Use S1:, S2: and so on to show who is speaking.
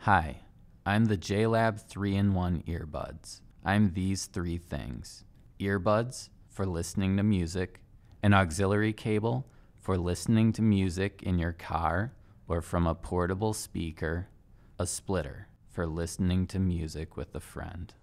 S1: Hi, I'm the JLab 3-in-1 earbuds. I'm these three things: earbuds for listening to music, an auxiliary cable for listening to music in your car or from a portable speaker, a splitter for listening to music with a friend.